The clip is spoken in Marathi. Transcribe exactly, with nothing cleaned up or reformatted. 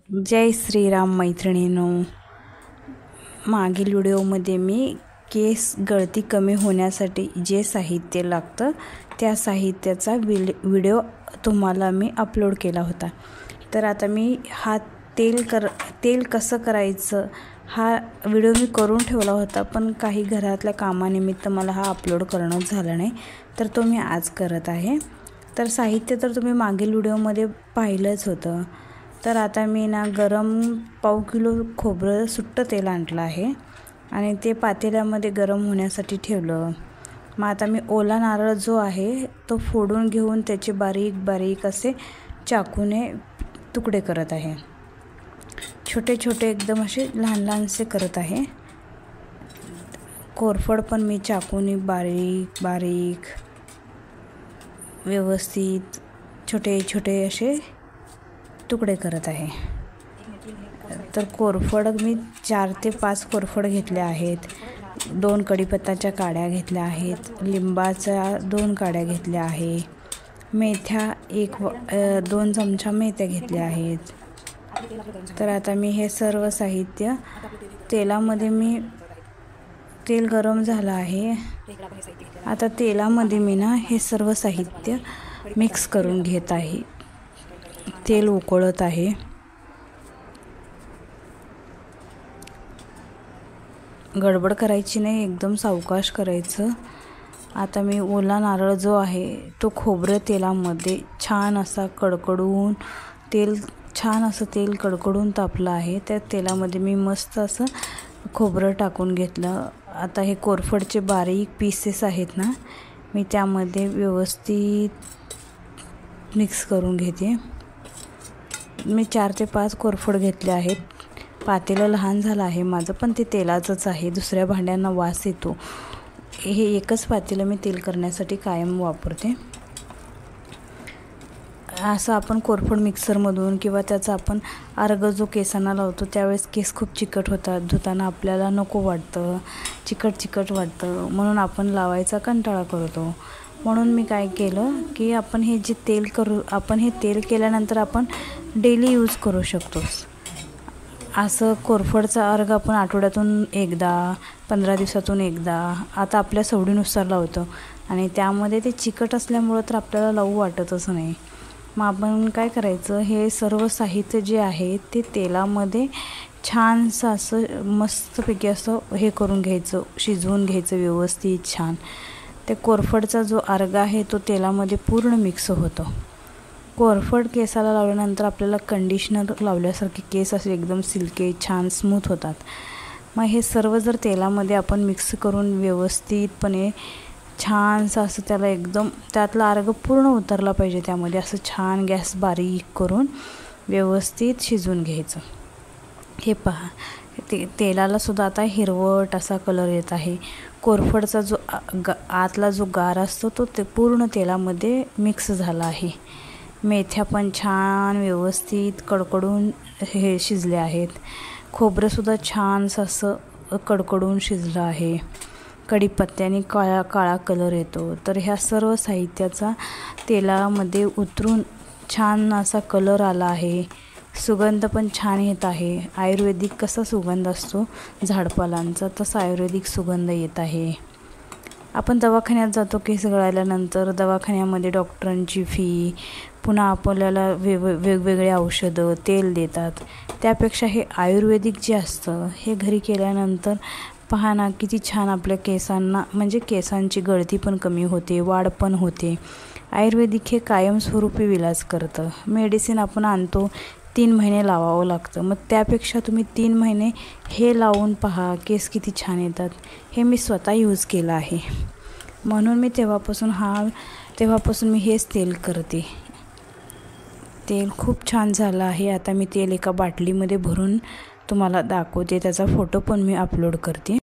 जय श्रीराम मैत्रिणींनो, मागील व्हिडिओमध्ये मी केस गळती कमी होण्यासाठी जे साहित्य लागतं त्या साहित्याचा व्हिडिओ तुम्हाला मी अपलोड केला होता। तर आता मी हा तेल कर तेल कसं करायचं हा व्हिडिओ मी करून ठेवला होता, पण काही घरातल्या कामानिमित्त मला हा अपलोड करणं झालं नाही, तर तो मी आज करत आहे। तर साहित्य तर तुम्ही मागील व्हिडिओमध्ये पाहिलंच होतं। तर आता मी ना गरम पाव किलो खोबरं सुट्ट तेल आणलं आहे आणि ते पातेल्यामध्ये गरम होण्यासाठी ठेवलं। मग आता मी ओला नारळ जो आहे तो फोडून घेऊन त्याचे बारीक बारीक असे चाकूने तुकडे करत आहे। छोटे छोटे एकदम असे लहान लहानसे करत आहे। कोरफड पण मी चाकूने बारीक बारीक व्यवस्थित छोटे छोटे असे तुकडे करत आहे। तर कोरफड मी चार ते पाच कोरफड घेतले आहेत, दोन कढीपत्त्याच्या काड्या घेतल्या आहेत, लिंबाच्या दोन काड्या घेतल्या आहे, मेथ्या एक दोन चमचा मेथ्या घेतल्या आहेत। तर आता मी हे सर्व साहित्य तेलामध्ये मी तेल गरम झालं आहे। आता तेलामध्ये मी ना हे सर्व साहित्य मिक्स करून घेत आहे। तेल उकळत आहे। गडबड करायची नाही, एकदम सावकाश करायचं। आता मी ओला नारळ जो आहे तो खोबरं तेलामध्ये छान असा कडकडून तेल छान असं तेल कडकडून तापलं आहे। त्या तेलामध्ये मी मस्त असं खोबरं टाकून घेतलं। आता हे कोरफडचे बारीक पीसेस आहेत ना, मी त्यामध्ये व्यवस्थित मिक्स करून घेते। मी चार ते पाच कोरफड घेतले आहेत। पातेलं लहान झालं आहे माझं, पण ते तेलाचंच आहे, दुसऱ्या भांड्यांना वास येतो। हे एकच पातेलं मी तेल करण्यासाठी कायम वापरते। असं आपण कोरफड मिक्सरमधून किंवा त्याचा आपण अर्ग जो केसांना लावतो त्यावेळेस केस खूप चिकट होतात, धुताना आपल्याला नको वाटतं, चिकट चिकट वाटतं, म्हणून आपण लावायचा कंटाळा करतो। म्हणून मी काय केलं की आपण हे जे तेल करू आपण हे तेल केल्यानंतर आपण डेली यूज करू शकतो। असं कोरफडचा अर्ग आपण आठवड्यातून एकदा, पंधरा दिवसातून एकदा, आता आपल्या सवडीनुसार लावतो आणि त्यामध्ये ते चिकट असल्यामुळं तर आपल्याला लावू वाटतच नाही। मग आपण काय करायचं, हे सर्व साहित्य जे आहे ते तेलामध्ये छानसं असं मस्तपैकी असं हे करून घ्यायचं, शिजवून घ्यायचं व्यवस्थित छान। ते कोरफडचा जो अर्ग आहे तो तेलामध्ये पूर्ण मिक्स होतो। कोरफड केसाला लावल्यानंतर आपल्याला कंडिशनर लावल्यासारखे केस असे एकदम सिल्की छान स्मूथ होतात। मग हे सर्व जर तेलामध्ये आपण मिक्स करून व्यवस्थितपणे छानसं असं त्याला एकदम त्यातला अर्ग पूर्ण उतरला पाहिजे त्यामध्ये, असं छान गॅस बारीक करून व्यवस्थित शिजवून घ्यायचं। हे पहा, ते तेलाला सुद्धा आता हिरवट असा कलर येत आहे। कोरफडचा जो आतला जो गार असतो तो ते पूर्ण तेलामध्ये मिक्स झाला आहे। मेथ्या पण छान व्यवस्थित कडकडून हे शिजले आहेत। खोबरंसुद्धा छानसं असं कडकडून शिजलं आहे। कढीपत्त्याने काळा काळा कलर येतो। तर ह्या सर्व साहित्याचा तेलामध्ये उतरून छान असा कलर आला आहे। सुगंध पण छान येत आहे। आयुर्वेदिक कसा सुगंध असतो झाडपालांचा, तसा आयुर्वेदिक सुगंध येत आहे। आपण दवाखान्यात जातो केस गळाल्यानंतर, दवाखान्यामध्ये डॉक्टरांची फी, पुन्हा आपल्याला वेग वेगवेगळे औषधं तेल देतात, त्यापेक्षा हे आयुर्वेदिक जे असतं हे घरी केल्यानंतर पहा ना किती छान आपल्या केसांना, म्हणजे केसांची गळती पण कमी होते, वाढ पण होते। आयुर्वेदिक हे कायमस्वरूपी विलाज करतं। मेडिसिन आपण आणतो, तीन महिने लावावं लागतं, मग त्यापेक्षा तुम्ही तीन महिने हे लावून पहा, केस किती छान येतात। हे मी स्वतः यूज केलं आहे, म्हणून मी तेव्हापासून हा तेव्हापासून मी हेच तेल करते। तेल खूप छान झालं आहे। आता मी तेल एका बाटलीमध्ये भरून तुम्हाला दाखवते, त्याचा फोटो पण मी अपलोड करते।